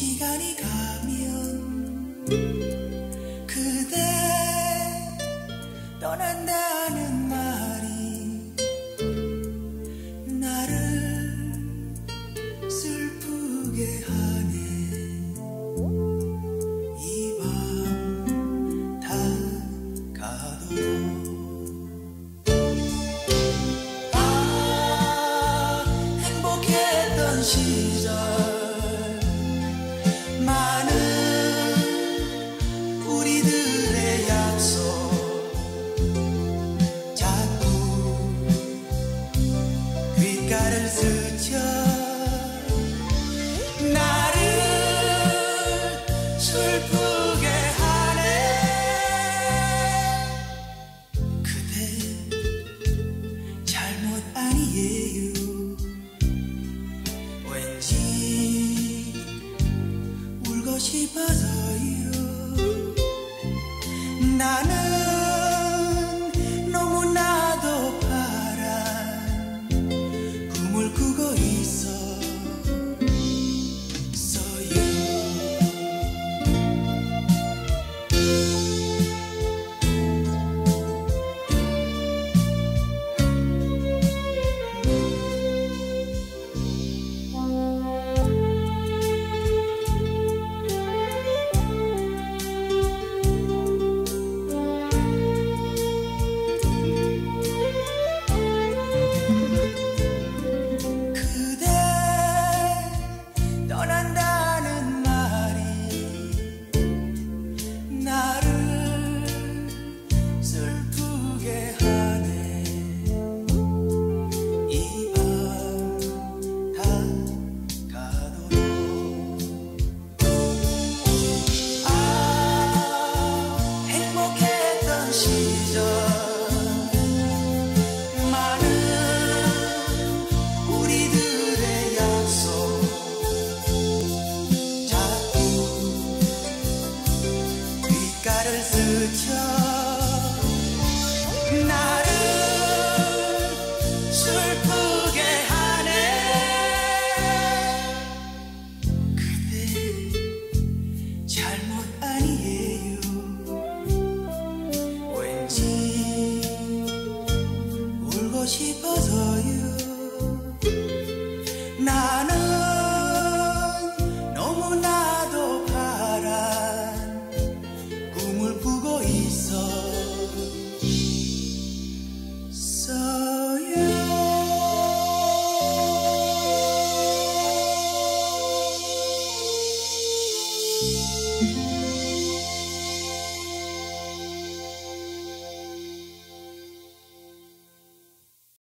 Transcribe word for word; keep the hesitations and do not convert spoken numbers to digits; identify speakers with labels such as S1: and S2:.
S1: 시간이 가면 그대 떠난다는 말이 나를 슬프게 하네. 이 밤 다 가도록. 아, 행복했던 시절 많은 우리들의 약속 자꾸 귓가를 스쳐 나를 슬프게 하네. 그대 잘못 아니에요. 왠지 울고 싶어서요. 나는 너무나도 파란 꿈을 꾸고 있었어요. 그대 떠난다는 말이 나를 슬프게 하네. 이 밤 다 가도록. 아, 행복했던 시절 많은 우리들의 약속 자꾸 귓가를 스쳐 나를 슬프게 하네. 그대 잘못 아니에요. 왠지 울고 싶어서요. 나는 너무나도 파란 꿈을 꾸고 있었어요.